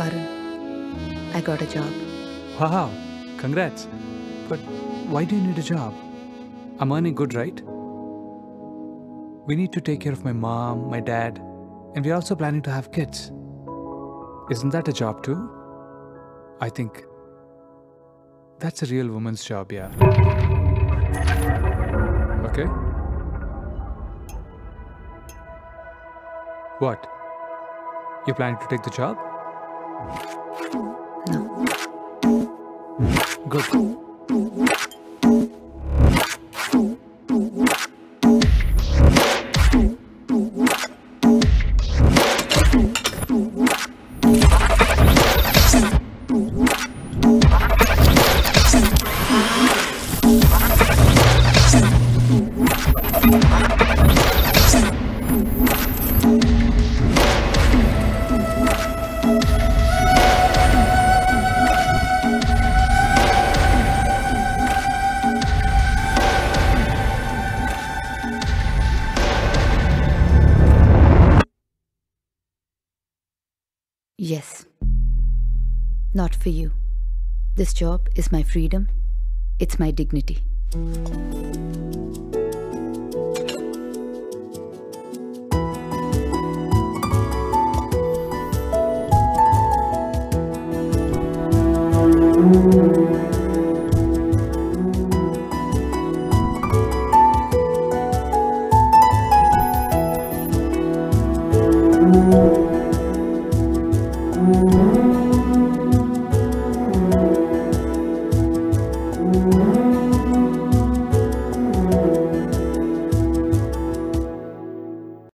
Arun, I got a job. Wow, congrats. But why do you need a job? I'm earning good, right? We need to take care of my mom, my dad, and we're also planning to have kids. Isn't that a job too? I think that's a real woman's job, yeah. Okay? What? You planning to take the job? No. Good. Yes. Not for you. This job is my freedom. It's my dignity.